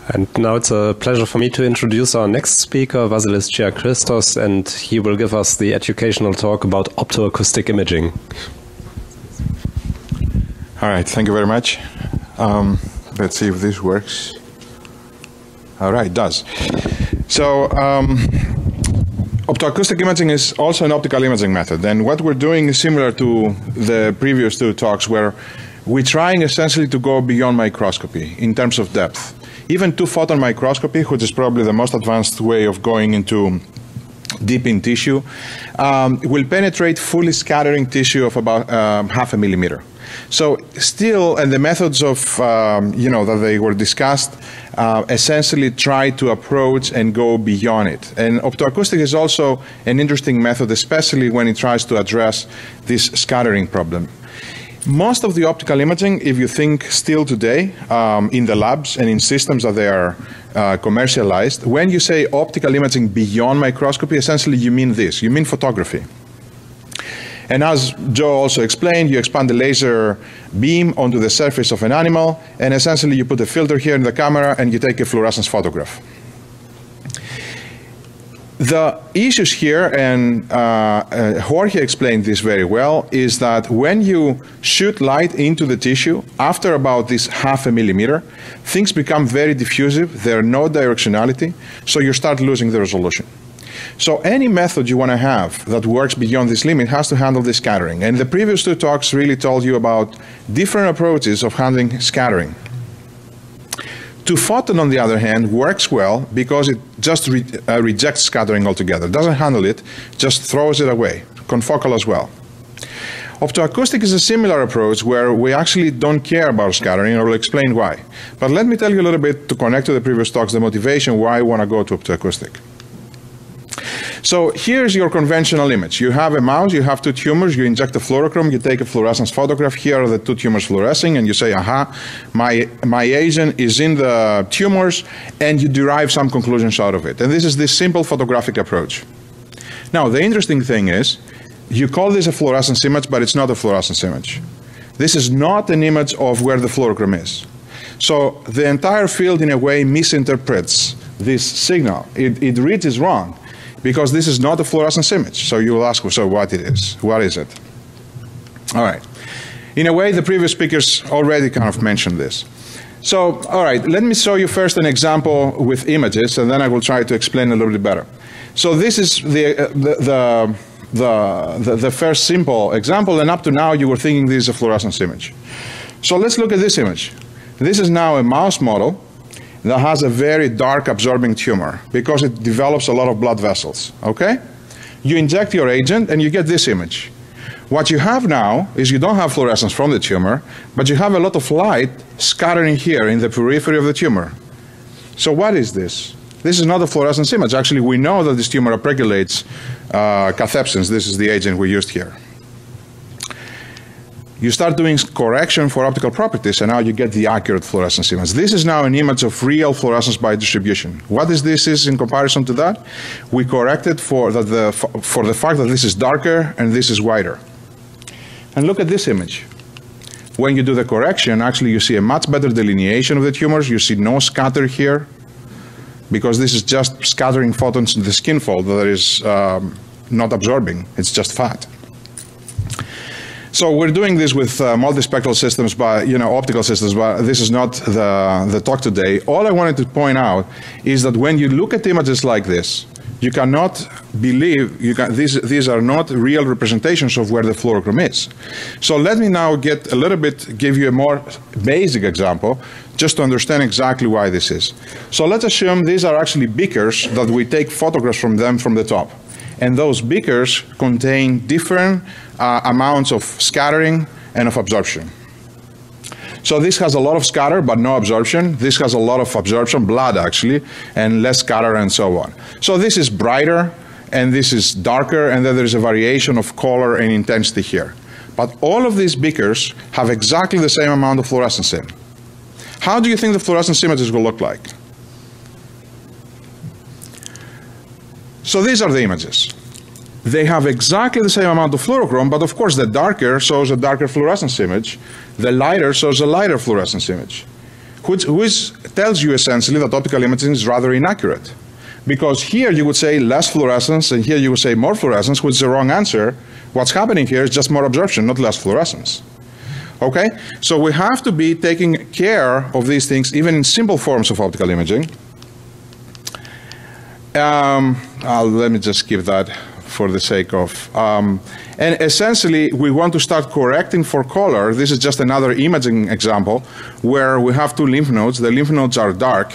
And now it's a pleasure for me to introduce our next speaker, Vasilis Giachristos, and he will give us the educational talk about optoacoustic imaging. All right, thank you very much. Let's see if this works. All right, it does. So, optoacoustic imaging is also an optical imaging method, and what we're doing is similar to the previous two talks, where we're trying essentially to go beyond microscopy in terms of depth. Even two-photon microscopy, which is probably the most advanced way of going into deep in tissue, will penetrate fully scattering tissue of about half a millimeter. So still, and the methods of, that they were discussed, essentially try to approach and go beyond it. And optoacoustic is also an interesting method, especially when it tries to address this scattering problem. Most of the optical imaging, if you think still today, in the labs and in systems that they are commercialized, when you say optical imaging beyond microscopy, essentially you mean this, you mean photography. And as Joe also explained, you expand the laser beam onto the surface of an animal, and essentially you put a filter here in the camera and you take a fluorescence photograph. The issues here, and Jorge explained this very well, is that when you shoot light into the tissue, after about this half a millimeter, things become very diffusive, there's no directionality, so you start losing the resolution. So any method you want to have that works beyond this limit has to handle the scattering. And the previous two talks really told you about different approaches of handling scattering. Two-photon, on the other hand, works well because it just rejects scattering altogether. It doesn't handle it, just throws it away. Confocal as well. Optoacoustic is a similar approach where we actually don't care about scattering, and I will explain why. But let me tell you a little bit, to connect to the previous talks, the motivation why I want to go to optoacoustic. So here's your conventional image. You have a mouse, you have two tumors, you inject a fluorochrome, you take a fluorescence photograph. Here are the two tumors fluorescing, and you say, aha, my agent is in the tumors, and you derive some conclusions out of it. And this is this simple photographic approach. Now, the interesting thing is, you call this a fluorescence image, but it's not a fluorescence image. This is not an image of where the fluorochrome is. So the entire field, in a way, misinterprets this signal. It reads it wrong, because this is not a fluorescence image. So you will ask, so what it is? What is it? All right. In a way, the previous speakers already kind of mentioned this. So, all right, let me show you first an example with images, and then I will try to explain a little bit better. So this is the first simple example, and up to now you were thinking this is a fluorescence image. So let's look at this image. This is now a mouse model that has a very dark absorbing tumor because it develops a lot of blood vessels, okay? You inject your agent and you get this image. What you have now is you don't have fluorescence from the tumor, but you have a lot of light scattering here in the periphery of the tumor. So what is this? This is not a fluorescence image. Actually, we know that this tumor upregulates cathepsins. This is the agent we used here. You start doing correction for optical properties, and now you get the accurate fluorescence image. This is now an image of real fluorescence by distribution. What is this in comparison to that? We corrected for the fact that this is darker and this is wider. And look at this image. When you do the correction, actually you see a much better delineation of the tumors. You see no scatter here, because this is just scattering photons in the skin fold that is not absorbing. It's just fat. So we're doing this with multispectral systems, optical systems, but this is not the talk today. All I wanted to point out is that when you look at images like this, you cannot believe, these are not real representations of where the fluorochrome is. So let me now give you a more basic example, just to understand exactly why this is. So let's assume these are actually beakers that we take photographs from them from the top. And those beakers contain different amounts of scattering and of absorption. So this has a lot of scatter but no absorption. This has a lot of absorption, blood actually, and less scatter and so on. So this is brighter and this is darker, and then there's a variation of color and intensity here. But all of these beakers have exactly the same amount of fluorescence in. How do you think the fluorescence images will look like? So these are the images. They have exactly the same amount of fluorochrome, but of course the darker shows a darker fluorescence image, the lighter shows a lighter fluorescence image. which tells you essentially that optical imaging is rather inaccurate. Because here you would say less fluorescence, and here you would say more fluorescence, which is the wrong answer. What's happening here is just more absorption, not less fluorescence. Okay? So we have to be taking care of these things, even in simple forms of optical imaging. Let me just skip that for the sake of... and essentially, we want to start correcting for color. This is just another imaging example where we have two lymph nodes. The lymph nodes are dark.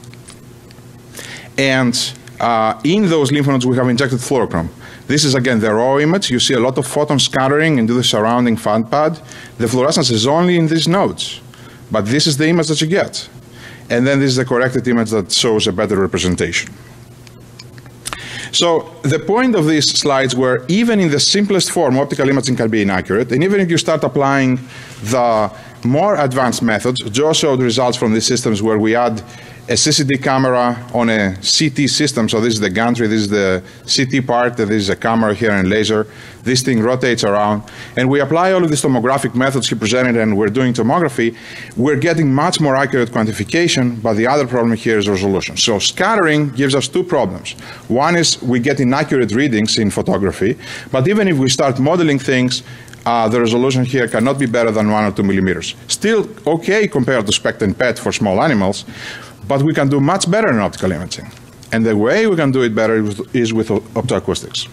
And in those lymph nodes, we have injected fluorochrome. This is, again, the raw image. You see a lot of photon scattering into the surrounding fan pad. The fluorescence is only in these nodes. But this is the image that you get. And then this is the corrected image that shows a better representation. So the point of these slides were, even in the simplest form, optical imaging can be inaccurate. And even if you start applying the more advanced methods, Joe showed results from these systems where we add a CCD camera on a CT system. So this is the gantry, this is the CT part, this is a camera here and laser. This thing rotates around. And we apply all of these tomographic methods he presented, and we're doing tomography. We're getting much more accurate quantification, but the other problem here is resolution. So scattering gives us two problems. One is we get inaccurate readings in photography, but even if we start modeling things, the resolution here cannot be better than 1 or 2 millimeters. Still okay compared to SPECT and PET for small animals, but we can do much better in optical imaging. And the way we can do it better is with optoacoustics.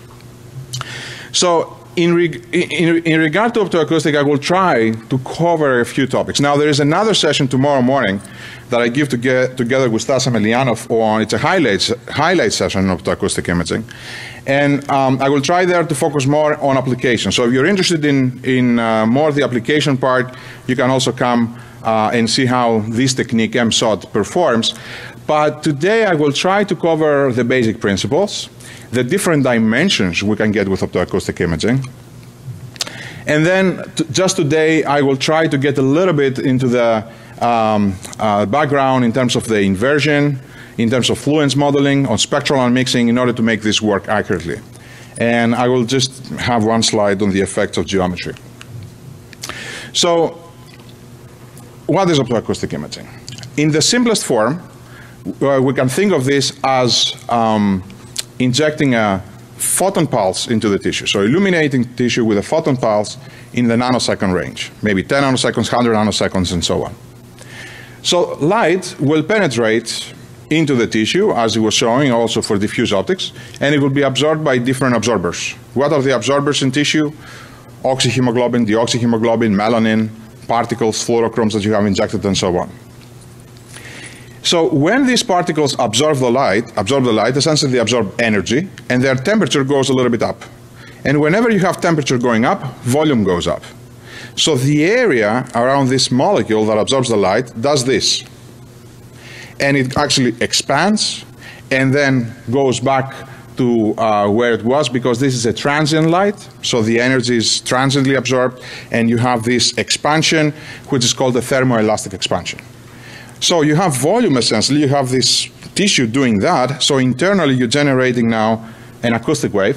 So in regard to optoacoustic, I will try to cover a few topics. Now, there is another session tomorrow morning that I give together with Stas Amelianov on, it's a highlight session on optoacoustic imaging. And I will try there to focus more on applications. So if you're interested in more the application part, you can also come and see how this technique, MSOT, performs. But today I will try to cover the basic principles, the different dimensions we can get with optoacoustic imaging. And then just today I will try to get a little bit into the background in terms of the inversion, in terms of fluence modeling, on spectral unmixing, in order to make this work accurately. And I will just have one slide on the effects of geometry. So, what is optoacoustic imaging? In the simplest form, we can think of this as injecting a photon pulse into the tissue. So illuminating tissue with a photon pulse in the nanosecond range, maybe 10 nanoseconds, 100 nanoseconds, and so on. So light will penetrate into the tissue, as it was showing also for diffuse optics, and it will be absorbed by different absorbers. What are the absorbers in tissue? Oxyhemoglobin, deoxyhemoglobin, melanin, particles, fluorochromes that you have injected, and so on. So when these particles absorb the light, essentially they absorb energy, and their temperature goes a little bit up. And whenever you have temperature going up, volume goes up. So the area around this molecule that absorbs the light does this. And it actually expands and then goes back to where it was, because this is a transient light, so the energy is transiently absorbed, and you have this expansion, which is called the thermoelastic expansion. So you have volume, essentially, you have this tissue doing that, so internally you're generating now an acoustic wave.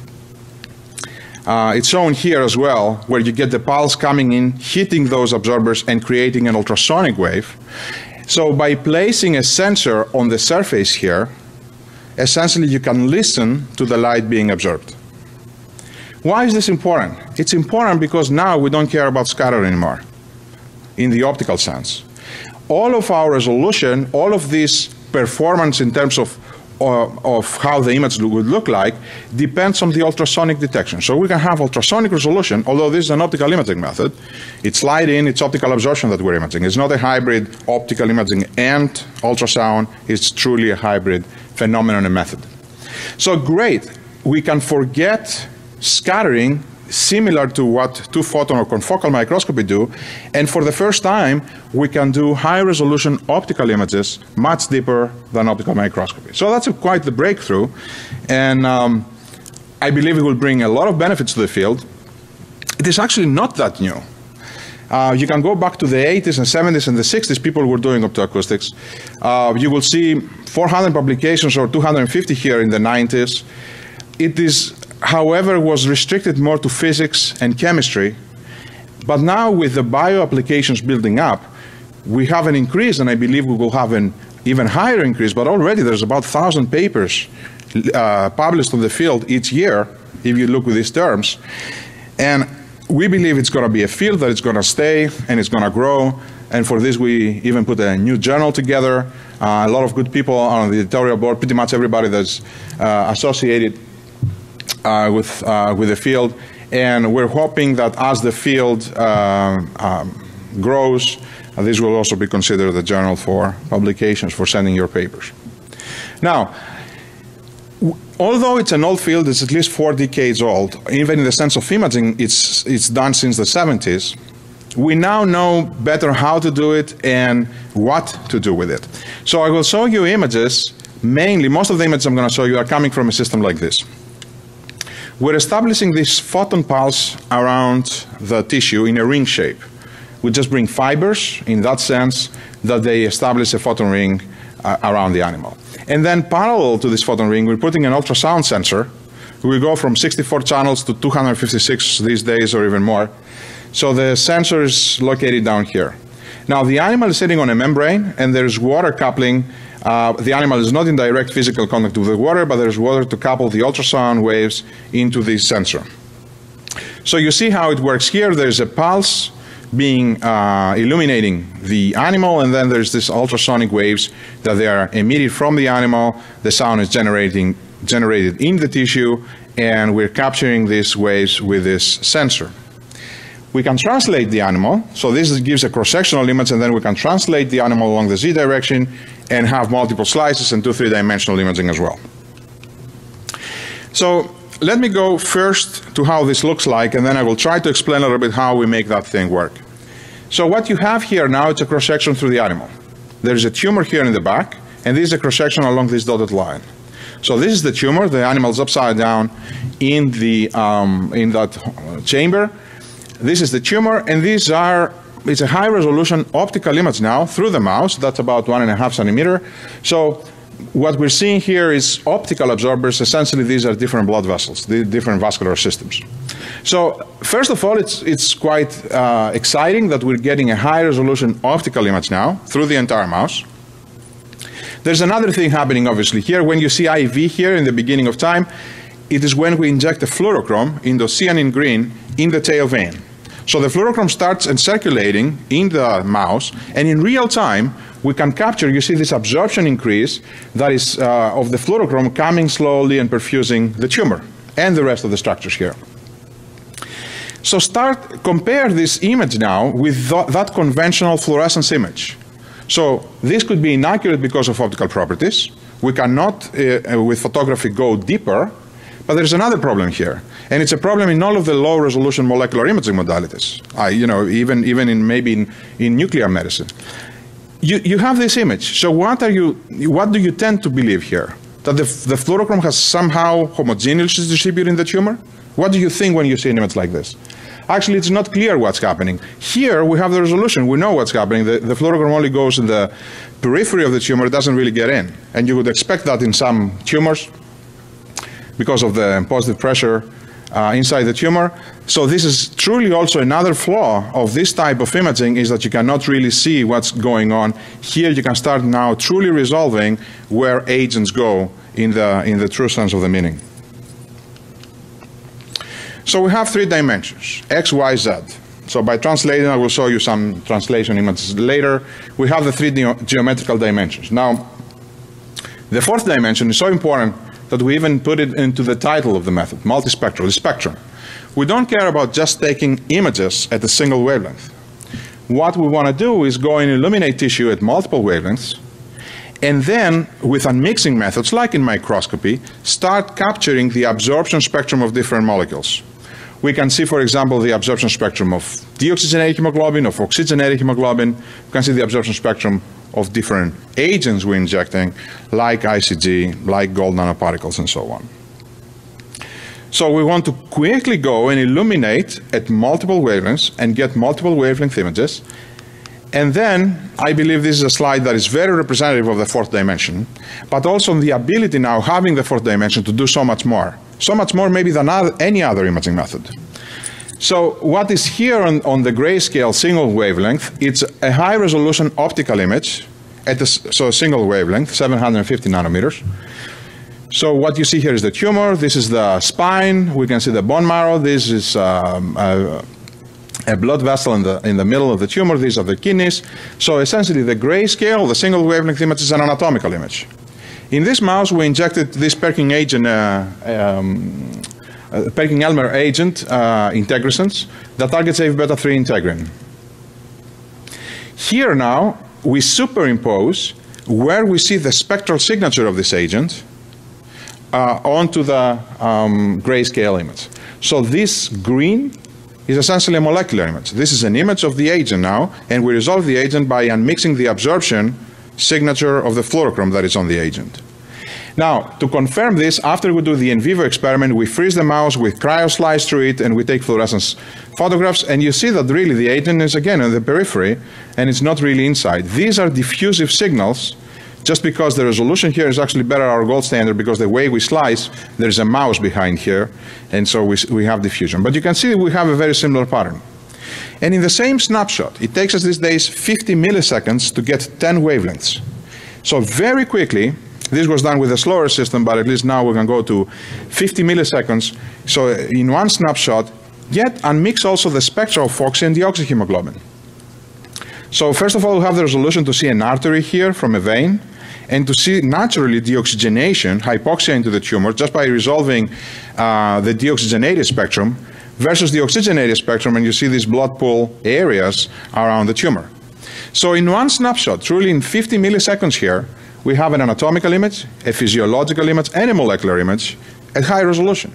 It's shown here as well, where you get the pulse coming in, hitting those absorbers and creating an ultrasonic wave. So by placing a sensor on the surface here, essentially you can listen to the light being absorbed. Why is this important? It's important because now we don't care about scatter anymore, in the optical sense. All of our resolution, all of this performance in terms of how the image would look like, depends on the ultrasonic detection. So we can have ultrasonic resolution, although this is an optical imaging method. It's light in, it's optical absorption that we're imaging. It's not a hybrid optical imaging and ultrasound. It's truly a hybrid phenomenon and method. So great, we can forget scattering, similar to what two-photon or confocal microscopy do, and for the first time we can do high-resolution optical images much deeper than optical microscopy. So that's quite the breakthrough, and I believe it will bring a lot of benefits to the field. It is actually not that new. You can go back to the 80s and 70s and the 60s, people were doing optoacoustics. You will see 400 publications or 250 here in the 90s. It is, however, was restricted more to physics and chemistry. But now with the bio applications building up, we have an increase, and I believe we will have an even higher increase, but already there's about 1,000 papers published on the field each year, if you look with these terms. And we believe it's going to be a field that is going to stay and it's going to grow. And for this, we even put a new journal together. A lot of good people on the editorial board, pretty much everybody that's associated with the field. And we're hoping that as the field grows, this will also be considered a journal for publications, for sending your papers. Now, although it's an old field, it's at least 4 decades old, even in the sense of imaging, it's done since the 70s. We now know better how to do it and what to do with it. So I will show you images, mainly, most of the images I'm going to show you are coming from a system like this. We're establishing this photon pulse around the tissue in a ring shape. We just bring fibers in that sense that they establish a photon ring around the animal. And then parallel to this photon ring, we're putting an ultrasound sensor. We go from 64 channels to 256 these days or even more. So the sensor is located down here. Now the animal is sitting on a membrane and there's water coupling. The animal is not in direct physical contact with the water, but there's water to couple the ultrasound waves into this sensor. So you see how it works here. There's a pulse being illuminating the animal, and then there's this ultrasonic waves that they are emitted from the animal. The sound is generated in the tissue, and we're capturing these waves with this sensor. We can translate the animal, so this gives a cross-sectional image, and then we can translate the animal along the Z direction and have multiple slices and 2 3-dimensional imaging as well. So let me go first to how this looks like, and then I will try to explain a little bit how we make that thing work. So what you have here now, it's a cross-section through the animal. There's a tumor here in the back, and this is a cross-section along this dotted line. So this is the tumor, the animal's upside down in that chamber. This is the tumor, and these are, it's a high-resolution optical image now through the mouse. That's about 1.5 centimeter. So what we're seeing here is optical absorbers. Essentially, these are different blood vessels, the different vascular systems. So first of all, it's quite exciting that we're getting a high-resolution optical image now through the entire mouse. There's another thing happening, obviously. Here, when you see IV here in the beginning of time, it is when we inject a fluorochrome, indocyanine green, in the tail vein. So the fluorochrome starts circulating in the mouse, and in real time, we can capture, you see this absorption increase that is of the fluorochrome coming slowly and perfusing the tumor and the rest of the structures here. So compare this image now with that conventional fluorescence image. So this could be inaccurate because of optical properties. We cannot, with photography, go deeper. But there's another problem here, and it's a problem in all of the low-resolution molecular imaging modalities. Even in nuclear medicine, you have this image. So what do you tend to believe here? That the fluorochrome has somehow homogeneously distributed in the tumor? What do you think when you see an image like this? Actually, it's not clear what's happening. Here we have the resolution. We know what's happening. The fluorochrome only goes in the periphery of the tumor. It doesn't really get in, and you would expect that in some tumors, because of the positive pressure inside the tumor. So this is truly also another flaw of this type of imaging, is that you cannot really see what's going on. Here you can start now truly resolving where agents go in the true sense of the meaning. So we have 3 dimensions, X, Y, Z. So by translating, I will show you some translation images later. We have the 3 geometrical dimensions. Now, the 4th dimension is so important that we even put it into the title of the method, multispectral, the spectrum. We don't care about just taking images at a single wavelength. What we want to do is go and illuminate tissue at multiple wavelengths, and then with unmixing methods, like in microscopy, start capturing the absorption spectrum of different molecules. We can see, for example, the absorption spectrum of deoxygenated hemoglobin, of oxygenated hemoglobin. We can see the absorption spectrum of different agents we're injecting, like ICG, like gold nanoparticles, and so on. So we want to quickly go and illuminate at multiple wavelengths and get multiple wavelength images. And then, I believe this is a slide that is very representative of the 4th dimension, but also the ability now, having the 4th dimension, to do so much more. So much more maybe than any other imaging method. So what is here on the grayscale single wavelength, it's a high-resolution optical image at a single wavelength, 750 nanometers. So what you see here is the tumor. This is the spine. We can see the bone marrow. This is a blood vessel in the middle of the tumor. These are the kidneys. So essentially, the grayscale, the single wavelength image, is an anatomical image. In this mouse, we injected this Perkin agent, Perkin-Elmer agent, integrisons, that targets Aβ3 integrin. Here now, we superimpose where we see the spectral signature of this agent onto the grayscale image. So this green is essentially a molecular image. This is an image of the agent now, and we resolve the agent by unmixing the absorption signature of the fluorochrome that is on the agent. Now, to confirm this, after we do the in vivo experiment, we freeze the mouse, we cryoslice through it, and we take fluorescence photographs, and you see that really the agent is again in the periphery, and it's not really inside. These are diffusive signals, just because the resolution here is actually better our gold standard, because the way we slice, there's a mouse behind here, and so we have diffusion. But you can see we have a very similar pattern. And in the same snapshot, it takes us these days 50 milliseconds to get 10 wavelengths. So very quickly, this was done with a slower system, but at least now we can go to 50 milliseconds. So in one snapshot, yet unmix also the spectra of FOXY and deoxyhemoglobin. So first of all, we have the resolution to see an artery here from a vein, and to see naturally deoxygenation, hypoxia into the tumor, just by resolving the deoxygenated spectrum, versus the oxygenated spectrum, and you see these blood pool areas around the tumor. So in one snapshot, truly in 50 milliseconds here, we have an anatomical image, a physiological image, and a molecular image at high resolution.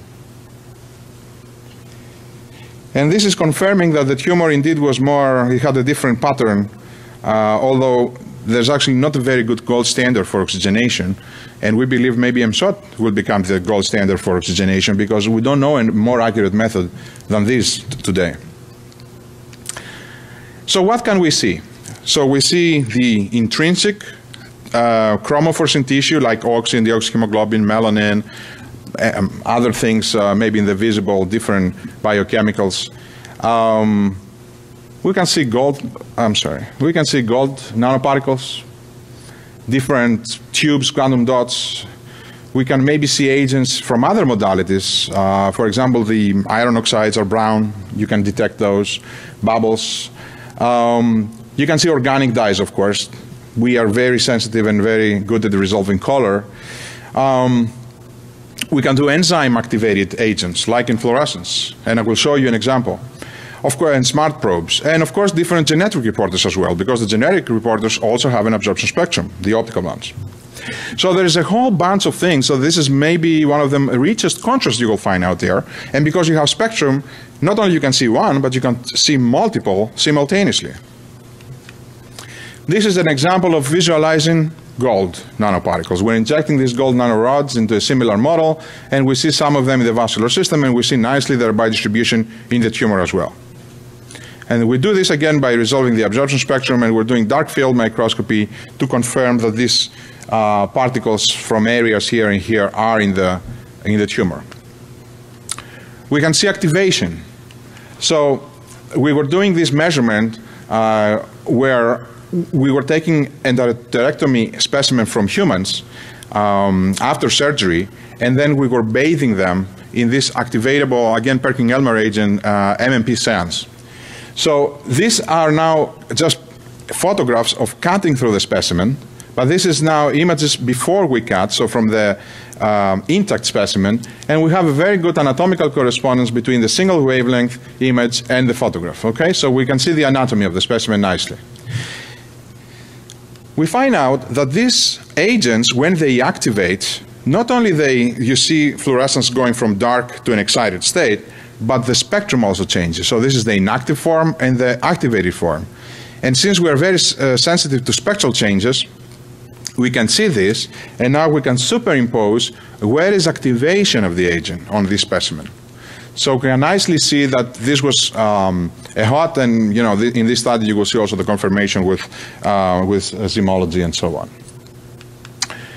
And this is confirming that the tumor indeed was more, it had a different pattern, although there's actually not a very good gold standard for oxygenation. And we believe maybe EMSOT will become the gold standard for oxygenation, because we don't know a more accurate method than this today. So what can we see? So we see the intrinsic chromophores in tissue like oxy and deoxyhemoglobin, melanin, other things maybe in the visible, different biochemicals. We can see gold nanoparticles, different tubes, quantum dots. We can maybe see agents from other modalities. For example, the iron oxides are brown. You can detect those bubbles. You can see organic dyes, of course. We are very sensitive and very good at resolving color. We can do enzyme-activated agents, like in fluorescence, and I will show you an example. Of course, and smart probes, and of course different genetic reporters as well, because the genetic reporters also have an absorption spectrum, the optical ones. So there is a whole bunch of things. So this is maybe one of the richest contrasts you will find out there. And because you have spectrum, not only you can see one, but you can see multiple simultaneously. This is an example of visualizing gold nanoparticles. We're injecting these gold nanorods into a similar model, and we see some of them in the vascular system, and we see nicely their biodistribution in the tumor as well. And we do this again by resolving the absorption spectrum, and we're doing dark field microscopy to confirm that these particles from areas here and here are in the tumor. We can see activation. So we were doing this measurement where we were taking an enterectomy specimen from humans after surgery, and then we were bathing them in this activatable, again, Perkin-Elmer agent, MMP seance. So these are now just photographs of cutting through the specimen, but this is now images before we cut, so from the intact specimen, and we have a very good anatomical correspondence between the single wavelength image and the photograph, okay? So we can see the anatomy of the specimen nicely. We find out that these agents, when they activate, not only you see fluorescence going from dark to an excited state, but the spectrum also changes. So this is the inactive form and the activated form. And since we are very sensitive to spectral changes, we can see this, and now we can superimpose where is activation of the agent on this specimen. So we can nicely see that this was a hot, and in this study you will see also the confirmation with zymology and so on.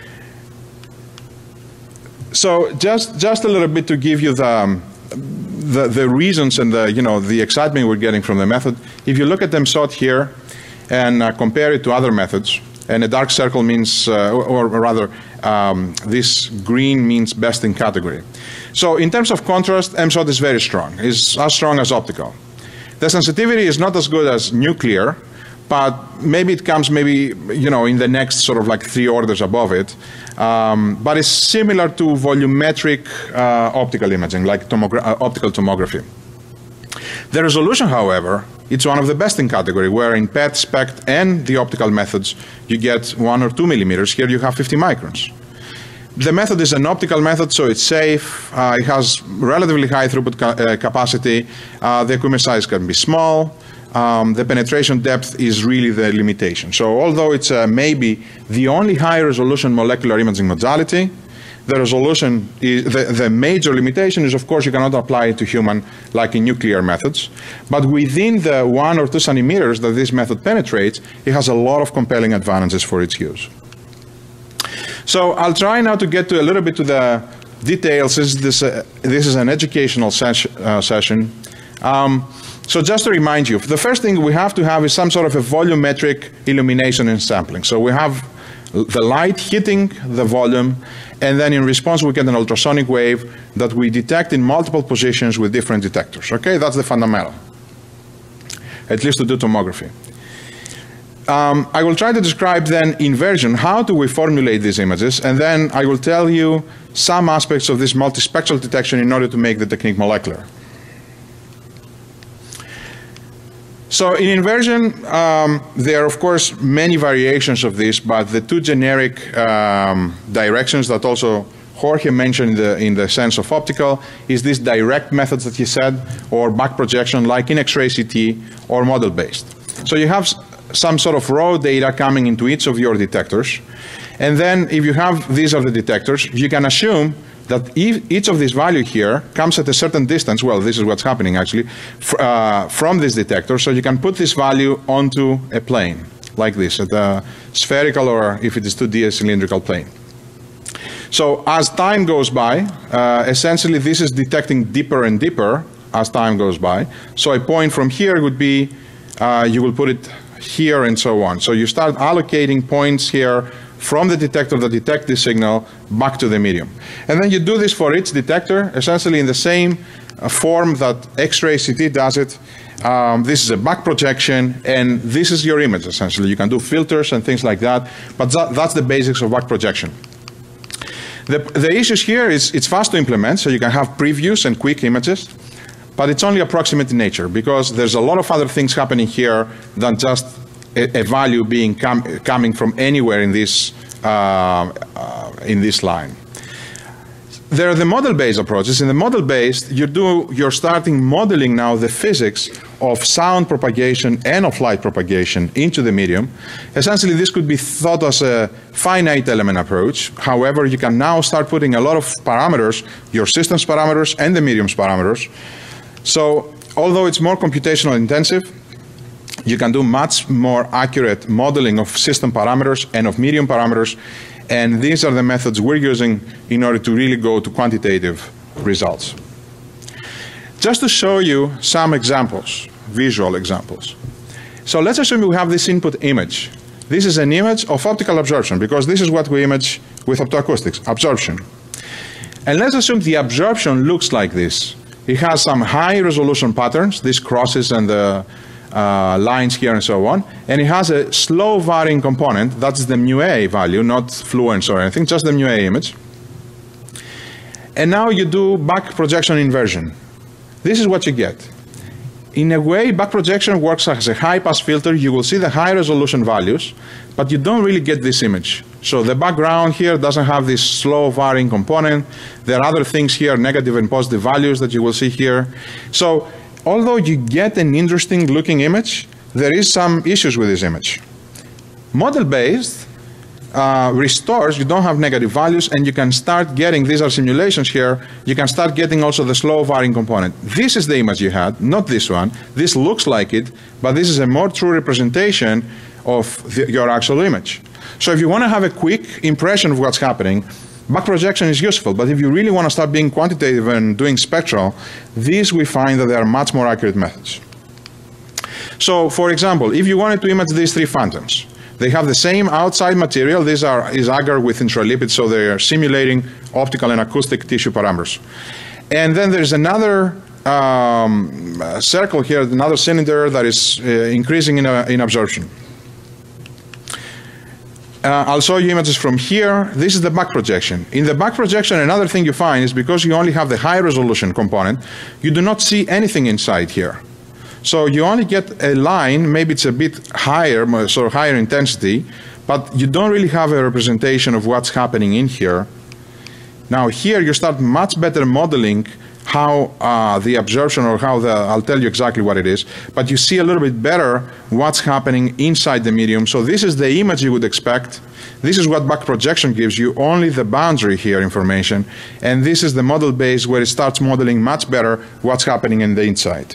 So just a little bit to give you the reasons and the excitement we're getting from the method, if you look at them shot here and compare it to other methods, and a dark circle means, or rather, this green means best in category. So in terms of contrast, MSOT is very strong. It's as strong as optical. The sensitivity is not as good as nuclear, but maybe it comes in the next sort of like 3 orders above it. But it's similar to volumetric optical imaging, like optical tomography. The resolution, however, it's one of the best in category, where in PET, SPECT, and the optical methods, you get 1 or 2 millimeters. Here you have 50 microns. The method is an optical method, so it's safe. It has relatively high throughput capacity. The equipment size can be small. The penetration depth is really the limitation. So although it's maybe the only high-resolution molecular imaging modality, the resolution is the major limitation is, of course, you cannot apply it to human like in nuclear methods. But within the 1 or 2 centimeters that this method penetrates, it has a lot of compelling advantages for its use. So I'll try now to get to a little bit to the details. This is an educational session. So just to remind you, the first thing we have to have is some sort of a volumetric illumination and sampling. So we have the light hitting the volume, and then in response we get an ultrasonic wave that we detect in multiple positions with different detectors. Okay, that's the fundamental, at least to do tomography. I will try to describe then inversion, how do we formulate these images, and then I will tell you some aspects of this multispectral detection in order to make the technique molecular. So in inversion, there are of course many variations of this, but the 2 generic directions that also Jorge mentioned in the sense of optical is this direct methods that he said, or back projection like in X-ray CT, or model-based. So you have some sort of raw data coming into each of your detectors, and then if you have, these are the detectors, you can assume that each of these values here comes at a certain distance. Well, this is what's happening actually from this detector. So you can put this value onto a plane like this, at a spherical, or if it is 2D, a cylindrical plane. So as time goes by, essentially this is detecting deeper and deeper as time goes by. So a point from here would be, you will put it here and so on. So you start allocating points here from the detector that detect this signal back to the medium. And then you do this for each detector, essentially in the same form that X-ray CT does it. This is a back projection, and this is your image, essentially. You can do filters and things like that, but that's the basics of back projection. The issues here is it's fast to implement, so you can have previews and quick images, but it's only approximate in nature, because there's a lot of other things happening here than just a value being coming from anywhere in this line. There are the model-based approaches. In the model-based, you're starting modeling now the physics of sound propagation and of light propagation into the medium. Essentially, this could be thought as a finite element approach. However, you can now start putting a lot of parameters, your system's parameters and the medium's parameters. So, although it's more computational intensive, you can do much more accurate modeling of system parameters and of medium parameters. And these are the methods we're using in order to really go to quantitative results. Just to show you some examples, visual examples. So let's assume we have this input image. This is an image of optical absorption, because this is what we image with optoacoustics, absorption. And let's assume the absorption looks like this. It has some high resolution patterns, these crosses and the lines here and so on, and it has a slow varying component. That's the mu-A value, not fluence or anything, just the mu-A image. And now you do back projection inversion. This is what you get. In a way, back projection works as a high-pass filter. You will see the high resolution values, but you don't really get this image. So the background here doesn't have this slow varying component. There are other things here, negative and positive values that you will see here. So although you get an interesting looking image, there is some issues with this image. Model-based restores, you don't have negative values, and you can start getting, these are simulations here, you can start getting also the slow varying component. This is the image you had, not this one. This looks like it, but this is a more true representation of your actual image. So if you want to have a quick impression of what's happening, Back projection is useful, but if you really want to start being quantitative and doing spectral, these we find that they are much more accurate methods. So, for example, if you wanted to image these three phantoms, they have the same outside material. This is agar with intralipids, so they are simulating optical and acoustic tissue parameters. And then there's another circle here, another cylinder that is increasing in absorption. I'll show you images from here. This is the back projection. In the back projection, another thing you find is because you only have the high resolution component, you do not see anything inside here. So you only get a line, maybe it's a bit higher, sort of higher intensity, but you don't really have a representation of what's happening in here. Now here you start much better modeling how the absorption, or how I'll tell you exactly what it is, but you see a little bit better what's happening inside the medium. So this is the image you would expect. This is what back projection gives you, only the boundary here information, and this is the model base where it starts modeling much better what's happening in the inside.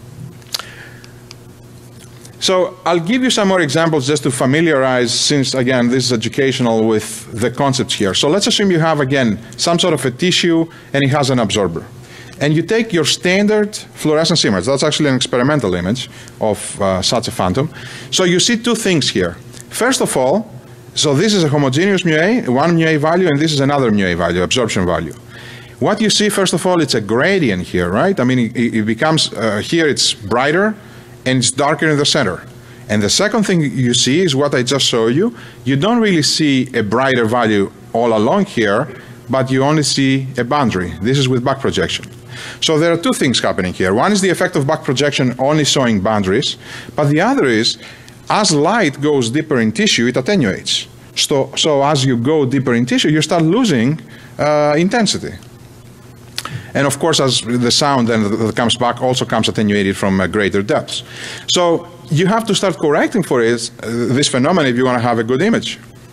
So I'll give you some more examples just to familiarize, since again this is educational, with the concepts here. So let's assume you have again some sort of a tissue and it has an absorber. And you take your standard fluorescence image. That's actually an experimental image of such a phantom. So you see two things here. First of all, so this is a homogeneous mu-A, one mu-A value, and this is another mu-A value, absorption value. What you see, first of all, it's a gradient here, right? I mean, it becomes, here it's brighter, and it's darker in the center. And the second thing you see is what I just showed you. You don't really see a brighter value all along here, but you only see a boundary. This is with back projection. So there are two things happening here. One is the effect of back projection only showing boundaries, but the other is, as light goes deeper in tissue, it attenuates. So as you go deeper in tissue, you start losing intensity. And of course, as the sound then that comes back also comes attenuated from greater depths. So you have to start correcting for it, this phenomenon if you want to have a good image.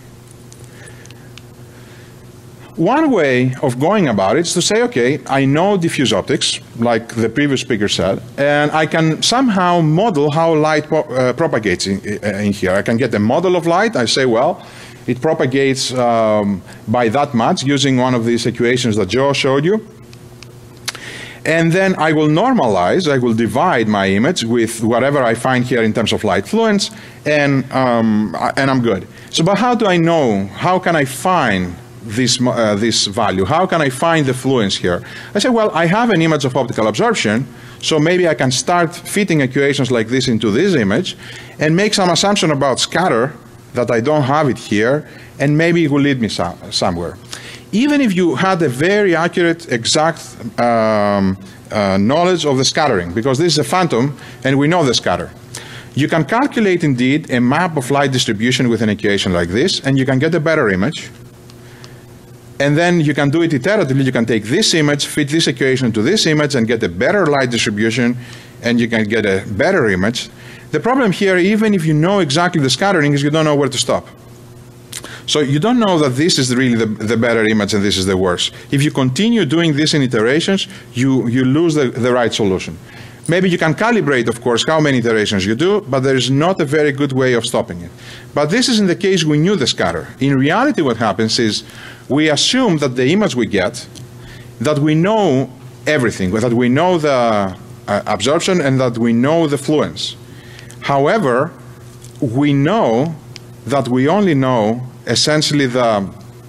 One way of going about it is to say, okay, I know diffuse optics, like the previous speaker said, and I can somehow model how light propagates in here. I can get a model of light. I say, well, it propagates by that much using one of these equations that Joe showed you. And then I will normalize, I will divide my image with whatever I find here in terms of light fluence, and I'm good. So, but how do I know? How can I find this value? How can I find the fluence here? I say, well, I have an image of optical absorption, so maybe I can start fitting equations like this into this image and make some assumption about scatter that I don't have it here, and maybe it will lead me somewhere. Even if you had a very accurate, exact knowledge of the scattering, because this is a phantom and we know the scatter, you can calculate indeed a map of light distribution with an equation like this, and you can get a better image. And then you can do it iteratively. You can take this image, fit this equation to this image, and get a better light distribution, and you can get a better image. The problem here, even if you know exactly the scattering, is you don't know where to stop. So you don't know that this is really the better image and this is the worst. If you continue doing this in iterations, you lose the right solution. Maybe you can calibrate, of course, how many iterations you do, but there is not a very good way of stopping it. But this is in the case we knew the scatter. In reality, what happens is we assume that the image we get, that we know everything, that we know the absorption and that we know the fluence. However, we know that we only know essentially the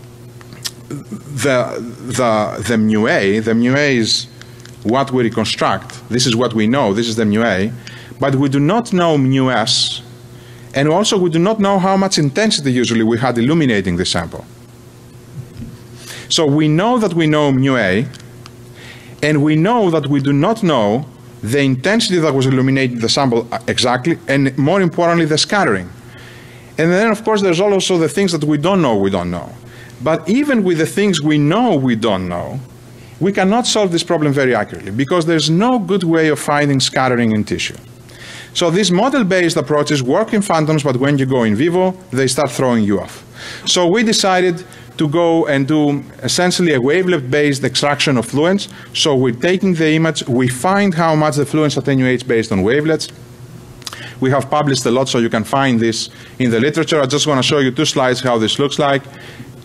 mu-A. The mu-A is what we reconstruct. This is what we know. This is the mu-A. But we do not know mu-S, and also we do not know how much intensity usually we had illuminating the sample. So we know that we know mu-A, and we know that we do not know the intensity that was illuminating the sample exactly, and more importantly, the scattering. And then, of course, there's also the things that we don't know. But even with the things we don't know, we cannot solve this problem very accurately, because there's no good way of finding scattering in tissue. So these model-based approaches work in phantoms, but when you go in vivo, they start throwing you off. So we decided to go and do essentially a wavelength-based extraction of fluence. So we're taking the image, we find how much the fluence attenuates based on wavelets. We have published a lot, so you can find this in the literature. I just want to show you two slides how this looks like.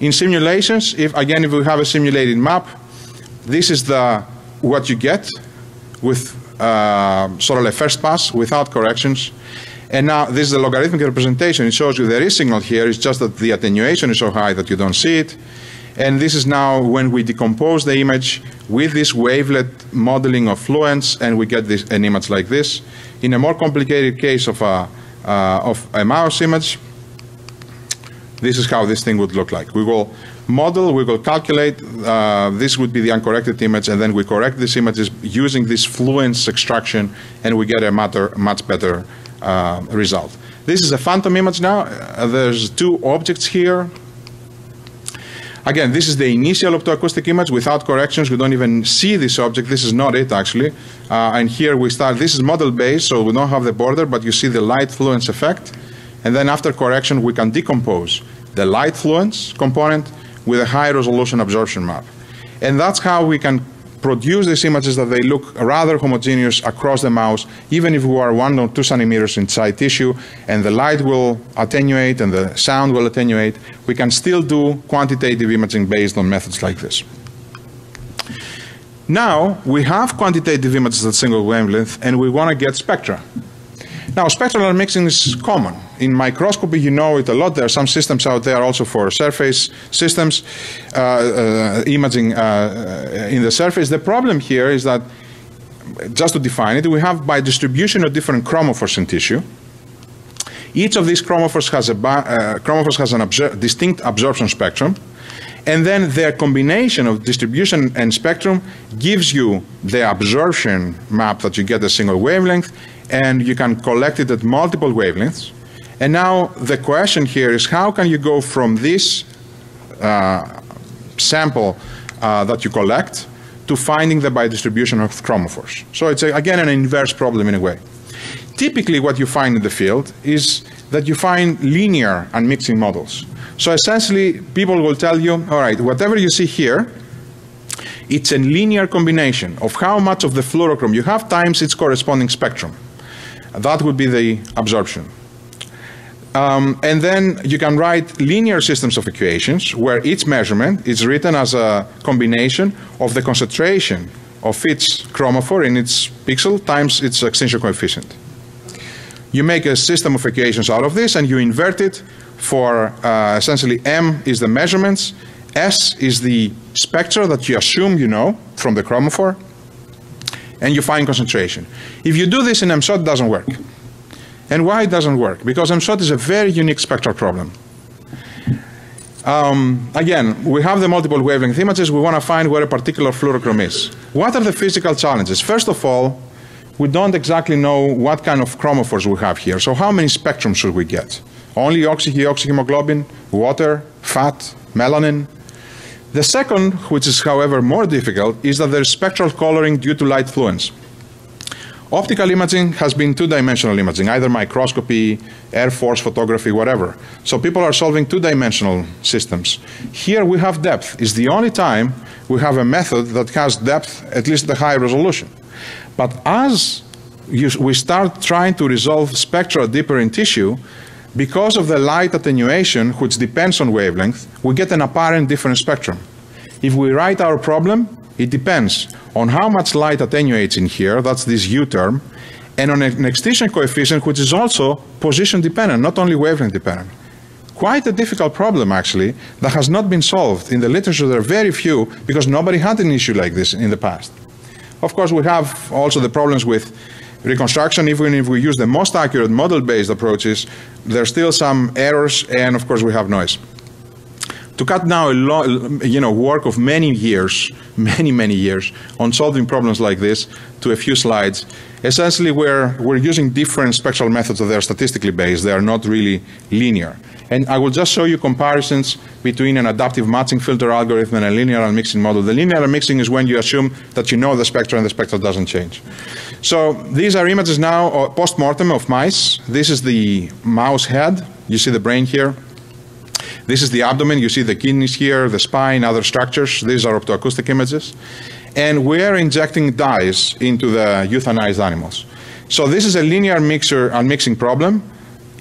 In simulations, if we have a simulated map, this is what you get with sort of a first pass without corrections. And now this is a logarithmic representation. It shows you there is signal here. It's just that the attenuation is so high that you don't see it. And this is now when we decompose the image with this wavelet modeling of fluence, and we get an image like this. In a more complicated case of a mouse image, this is how this thing would look like. We will model, we will calculate, this would be the uncorrected image, and then we correct these images using this fluence extraction, and we get a much better result. This is a phantom image now. There's two objects here. Again, this is the initial optoacoustic image without corrections. We don't even see this object. This is not it, actually. And here we start. This is model-based, so we don't have the border, but you see the light fluence effect. And then after correction, we can decompose the light fluence component with a high-resolution absorption map. And that's how we can produce these images that they look rather homogeneous across the mouse, even if we are 1 or 2 centimeters inside tissue, and the light will attenuate and the sound will attenuate. We can still do quantitative imaging based on methods like this. Now, we have quantitative images at single wavelength, and we want to get spectra. Now, spectral mixing is common. In microscopy, you know it a lot. There are some systems out there also for surface systems, imaging in the surface. The problem here is that, just to define it, we have by distribution of different chromophores in tissue. Each of these chromophores has an distinct absorption spectrum. And then their combination of distribution and spectrum gives you the absorption map that you get a single wavelength, and you can collect it at multiple wavelengths. And now the question here is, how can you go from this sample that you collect to finding the biodistribution of chromophores? So it's, again, an inverse problem in a way. Typically what you find in the field is that you find linear unmixing models. So essentially, people will tell you, all right, whatever you see here, it's a linear combination of how much of the fluorochrome you have times its corresponding spectrum. That would be the absorption. And then you can write linear systems of equations where each measurement is written as a combination of the concentration of each chromophore in its pixel times its extinction coefficient. You make a system of equations out of this and you invert it for essentially M is the measurements, S is the spectra that you assume you know from the chromophore, and you find concentration. If you do this in MSOT, it doesn't work. And why it doesn't work? Because MSOT is a very unique spectral problem. Again, we have the multiple wavelength images. We want to find where a particular fluorochrome is. What are the physical challenges? First of all, we don't exactly know what kind of chromophores we have here. So how many spectrums should we get? Only oxyhemoglobin, water, fat, melanin? The second, which is however more difficult, is that there is spectral coloring due to light fluence. Optical imaging has been two-dimensional imaging, either microscopy, Air Force photography, whatever. So people are solving two-dimensional systems. Here we have depth. It's the only time we have a method that has depth, at least at a high resolution. But as we start trying to resolve spectra deeper in tissue, because of the light attenuation, which depends on wavelength, we get an apparent different spectrum. If we write our problem, it depends on how much light attenuates in here, that's this U term, and on an extinction coefficient, which is also position dependent, not only wavelength dependent. Quite a difficult problem, actually, that has not been solved. In the literature, there are very few, because nobody had an issue like this in the past. Of course, we have also the problems with reconstruction. Even if we use the most accurate model-based approaches, there are still some errors, and of course we have noise. To cut now a work of many years, many years, on solving problems like this to a few slides, essentially we're using different spectral methods that are statistically based. They are not really linear. And I will just show you comparisons between an adaptive matching filter algorithm and a linear unmixing model. The linear unmixing is when you assume that you know the spectra and the spectra doesn't change. So these are images now post-mortem of mice. This is the mouse head. You see the brain here. This is the abdomen. You see the kidneys here, the spine, other structures. These are optoacoustic images. And we are injecting dyes into the euthanized animals. So this is a linear unmixing problem.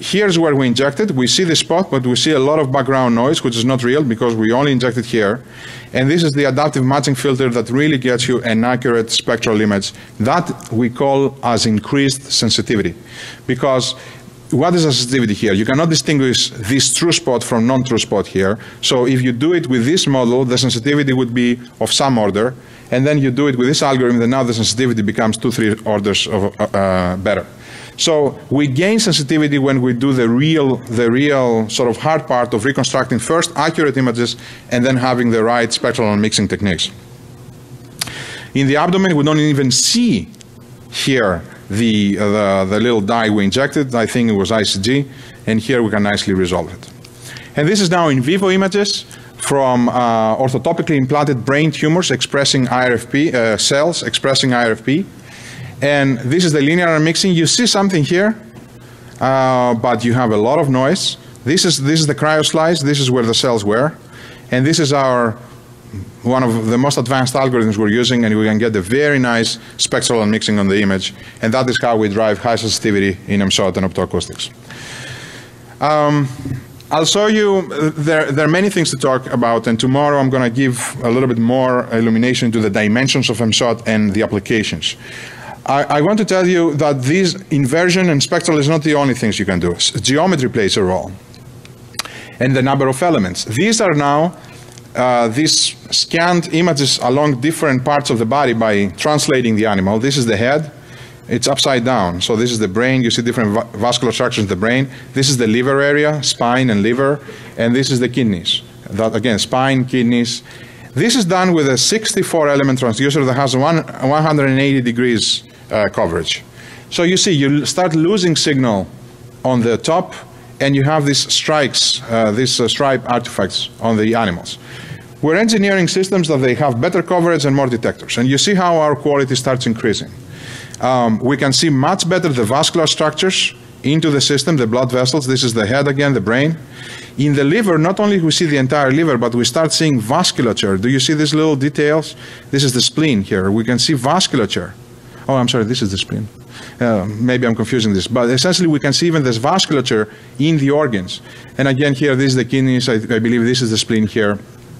here's where we injected. We see the spot, but we see a lot of background noise, which is not real because we only injected here. And this is the adaptive matching filter that really gets you an accurate spectral image that we call as increased sensitivity. Because what is the sensitivity here? You cannot distinguish this true spot from non-true spot here. So if you do it with this model, the sensitivity would be of some order. And then you do it with this algorithm, then now the sensitivity becomes 2-3 orders of, better. So we gain sensitivity when we do the real sort of hard part of reconstructing first accurate images and then having the right spectral mixing techniques. In the abdomen, we don't even see here the little dye we injected. I think it was ICG, and here we can nicely resolve it. And this is now in vivo images from orthotopically implanted brain tumors expressing IRFP, cells expressing IRFP. And this is the linear mixing. You see something here, but you have a lot of noise. This is the cryoslice. This is where the cells were. And this is one of the most advanced algorithms we're using, and we can get a very nice spectral mixing on the image. And that is how we drive high sensitivity in EMSOT and optoacoustics. I'll show you, there are many things to talk about, and tomorrow I'm going to give a little bit more illumination into the dimensions of EMSOT and the applications. I want to tell you that this inversion and spectral is not the only things you can do. Geometry plays a role, and the number of elements. These are now these scanned images along different parts of the body by translating the animal. This is the head. It's upside down. So this is the brain. You see different vascular structures in the brain. This is the liver area, spine and liver. And this is the kidneys. That, again, spine, kidneys. This is done with a 64-element transducer that has 180 degrees coverage. So you see, you start losing signal on the top, and you have these strikes, these stripe artifacts on the animals. We're engineering systems that they have better coverage and more detectors. And you see how our quality starts increasing. We can see much better the vascular structures into the system, the blood vessels. This is the head again, the brain. In the liver, not only do we see the entire liver, but we start seeing vasculature. Do you see these little details? This is the spleen here. We can see vasculature. Oh, I'm sorry, this is the spleen. Maybe I'm confusing this. But essentially, we can see even this vasculature in the organs. And again, here, this is the kidneys. I believe this is the spleen here.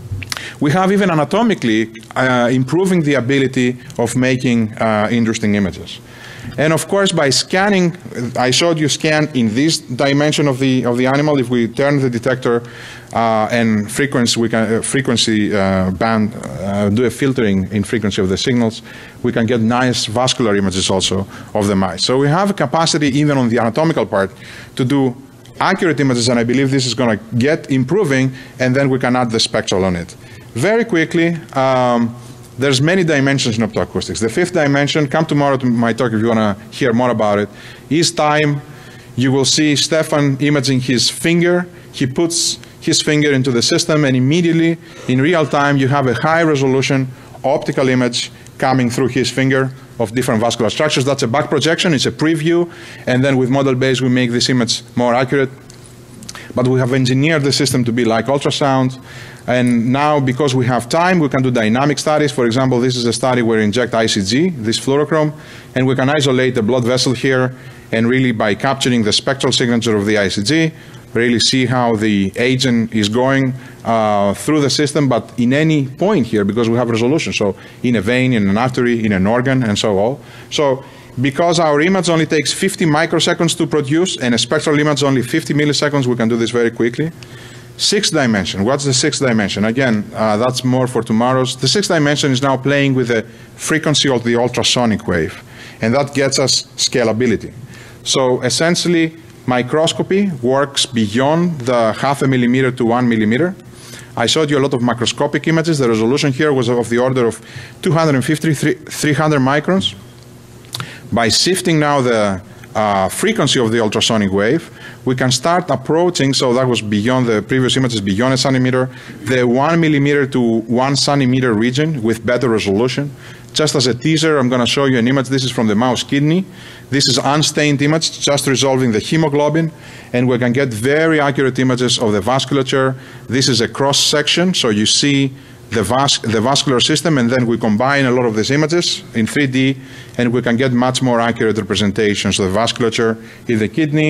We have even anatomically improving the ability of making interesting images. And of course, by scanning, I showed you scan in this dimension of the animal. If we turn the detector and frequency, we can frequency band, do a filtering in frequency of the signals, we can get nice vascular images also of the mice. So we have a capacity even on the anatomical part to do accurate images, and I believe this is going to get improving, and then we can add the spectral on it. Very quickly, there's many dimensions in optoacoustics. The fifth dimension, come tomorrow to my talk if you want to hear more about it, is time. You will see Stefan imaging his finger. He puts his finger into the system, and immediately, in real time, you have a high-resolution optical image coming through his finger of different vascular structures. That's a back projection. It's a preview. And then with model-based, we make this image more accurate. But we have engineered the system to be like ultrasound. And now, because we have time, we can do dynamic studies. For example, this is a study where we inject ICG, this fluorochrome, and we can isolate the blood vessel here, and really by capturing the spectral signature of the ICG, really see how the agent is going through the system, but in any point here, because we have resolution. So in a vein, in an artery, in an organ, and so on. So because our image only takes 50 microseconds to produce, and a spectral image only 50 milliseconds, we can do this very quickly. Sixth dimension. What's the sixth dimension? Again, that's more for tomorrow's. The sixth dimension is now playing with the frequency of the ultrasonic wave, and that gets us scalability. So essentially, microscopy works beyond the 0.5 millimeter to 1 millimeter. I showed you a lot of macroscopic images. The resolution here was of the order of 250, 300 microns. By shifting now the frequency of the ultrasonic wave, we can start approaching, so that was beyond the previous images, beyond a centimeter, the 1 millimeter to 1 centimeter region with better resolution. Just as a teaser, I'm going to show you an image. This is from the mouse kidney. This is unstained image, just resolving the hemoglobin, and we can get very accurate images of the vasculature. This is a cross section, so you see the vascular system, and then we combine a lot of these images in 3D, and we can get much more accurate representations of the vasculature in the kidney.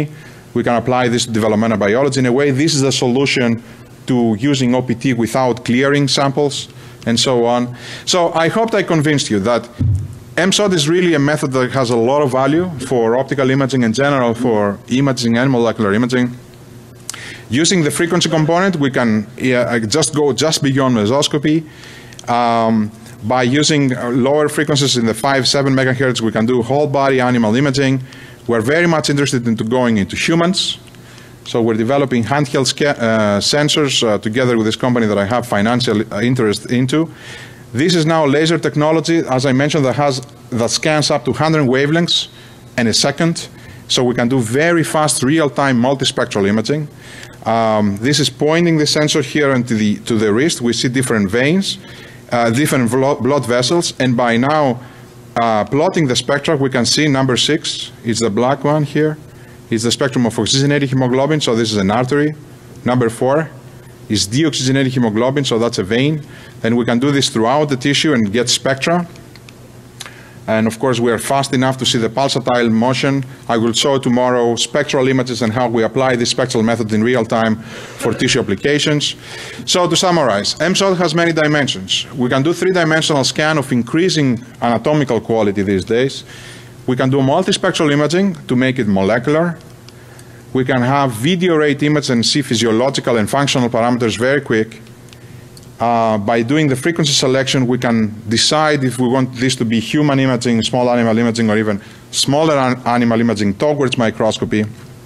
We can apply this to developmental biology. In a way, this is a solution to using OPT without clearing samples and so on. So I hope I convinced you that EMSOT is really a method that has a lot of value for optical imaging in general, for imaging and molecular imaging. Using the frequency component, we can just go just beyond mesoscopy. By using lower frequencies in the 5-7 megahertz, we can do whole body animal imaging. We're very much interested into going into humans. So we're developing handheld sensors together with this company that I have financial interest into. This is now laser technology, as I mentioned, that scans up to 100 wavelengths in a second. So we can do very fast, real-time multispectral imaging. This is pointing the sensor here into to the wrist. We see different veins, different blood vessels, and by now plotting the spectra, we can see number 6 is the black one here. It's the spectrum of oxygenated hemoglobin, so this is an artery. Number 4 is deoxygenated hemoglobin, so that's a vein. And we can do this throughout the tissue and get spectra. And of course, we are fast enough to see the pulsatile motion. I will show tomorrow spectral images and how we apply this spectral method in real time for tissue applications. So to summarize, EMSOT has many dimensions. We can do 3-dimensional scan of increasing anatomical quality these days. We can do multispectral imaging to make it molecular. We can have video rate image and see physiological and functional parameters very quick. By doing the frequency selection, we can decide if we want this to be human imaging, small animal imaging, or even smaller animal imaging towards microscopy.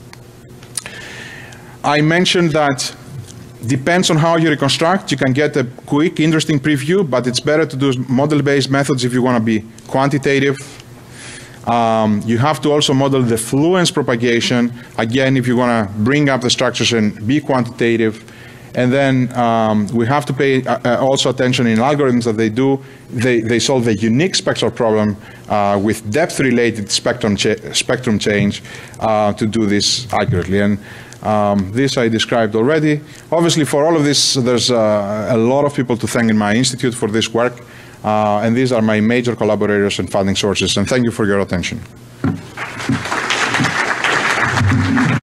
I mentioned that depends on how you reconstruct. You can get a quick, interesting preview, but it's better to do model-based methods if you want to be quantitative. You have to also model the fluence propagation, again, if you want to bring up the structures and be quantitative. And then we have to pay also attention in algorithms that they solve a unique spectral problem with depth-related spectrum change to do this accurately. And this I described already. Obviously, for all of this, there's a lot of people to thank in my institute for this work. And these are my major collaborators and funding sources. And thank you for your attention.